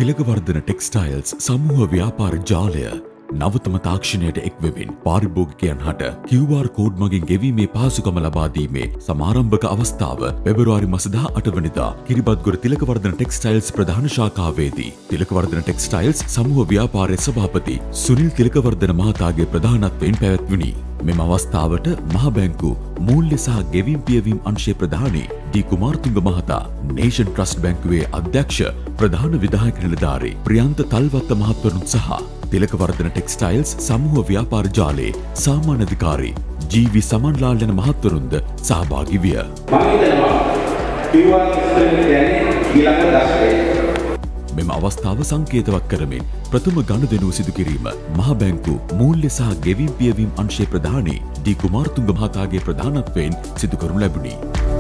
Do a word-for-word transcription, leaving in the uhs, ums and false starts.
තිලකවර්ධන textiles සමූහ ව්‍යාපාර ජාලය නවතම තාක්ෂණයට එක්වෙමින් පාරිභෝගිකයන් හට කිව් ආර් කෝඩ් මගින් ගෙවීමේ පහසුකම ලබා දීමේ සමාරම්භක අවස්ථාව පෙබරවාරි මාස දහඅට වෙනිදා කිරිබත්ගොඩ තිලකවර්ධන ටෙක්ස්ටයිල්ස් ප්‍රධාන ශාඛාවේදී තිලකවර්ධන ටෙක්ස්ටයිල්ස් සමූහ ව්‍යාපාරයේ සභාපති සුනිල් තිලකවර්ධන මහතාගේ ප්‍රධානත්වයෙන් පැවැත්විණි. මෙම අවස්ථාවට මහ බැංකු මූල්‍ය සහ ගෙවීම් පියවීම් අංශයේ ප්‍රධානී ඩී කුමාරතුංග මහතා, නේෂන් ට්‍රස්ට් බැංකුවේ අධ්‍යක්ෂ ප්‍රධාන විධායක නිලධාරී ප්‍රියන්ත තල්වත්ත මහත්වරුන් සහ තිලකවර්ධන ටෙක්ස්ටයිල්ස් සමූහ ව්‍යාපාර ජාලයේ සාමාන්‍ය අධිකාරී ජී වී සමන්ලාල් යන මහත්වරුන්ද සහභාගී විය. මෙම අවස්ථාව සංකේතවත් කරමින් ප්‍රථම ගනුදෙනුව සිදු කිරීම මහ බැංකු මූල්‍ය සහ ගෙවීම් පියවීම් අංශයේ ප්‍රධානී ඩී කුමාරතුංග මහතාගේ ප්‍රධානත්වයෙන් සිදු කරනු ලැබුණි.